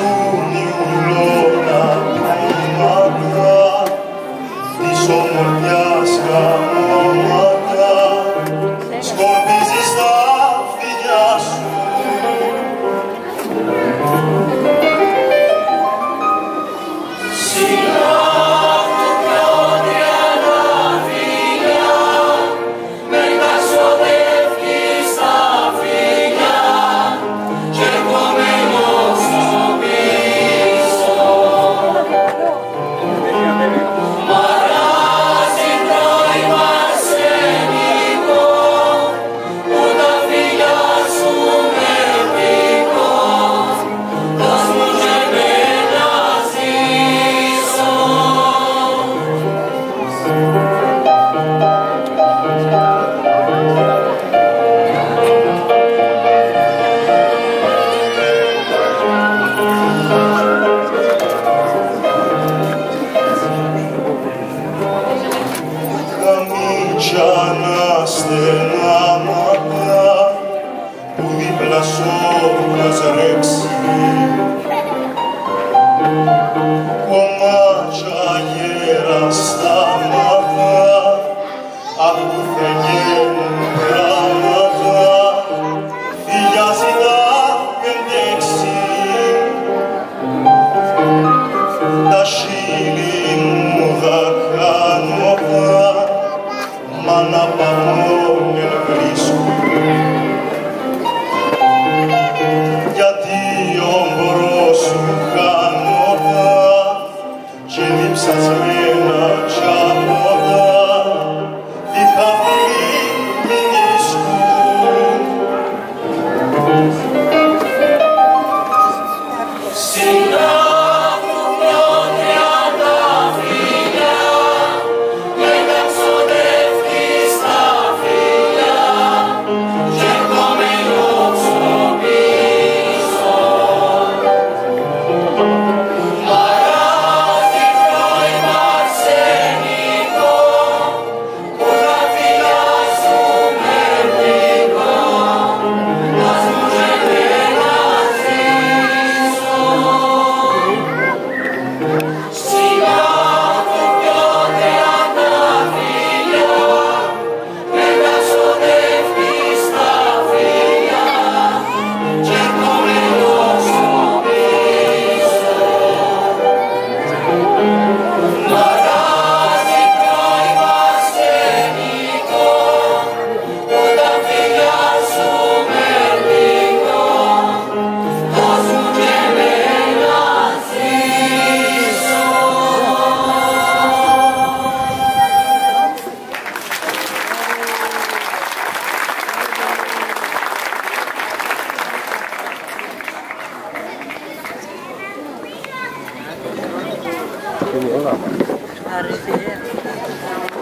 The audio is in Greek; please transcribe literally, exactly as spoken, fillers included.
αλλάζουν οι ουλώνα χρώματα της ομορφιάς καμώματα σκορπίζεις τα φιλιά σου. Σιγά του πιόνια τα φιλιά με τα σοδεύει στα φιλιά και κομμένος στο πίσω. Μαράζει πρώην αρσενικό που τα φιλιά σου με πικό. Δώσ' μου και μένα ζήσω. Καμίτσια στενά μάτια που δίπλα σου has ρίξει κομμάτια γέραστα μάτια απ' που θεγαίνουν πράγματα φιλιά ζητά πεντέξι τα χείλη μου δακράνωτα μα να παγώνουν βρίσκουν γιατί όμπρο σου χάνωτα και διψασμένα κι απότα τι θα φιλί μην ίσκουν. Σιγά του πιόνια τα φιλιά με τα ξοδεύει στα φιλιά και κομμένος στο πίσω. Μαράζει πρώην αρσενικό που τα φιλιά σου με πικό. Δώσ' μου και μένα ζήσω. Σιγά του πιόνια τα φιλιά με τα ξοδεύει στα φιλιά και κομμένος στο πίσω. Μαράζει πρώην αρσενικό που τα φιλιά σου με πικό. Δώσ' μου και μένα ζήσω. Arif ya.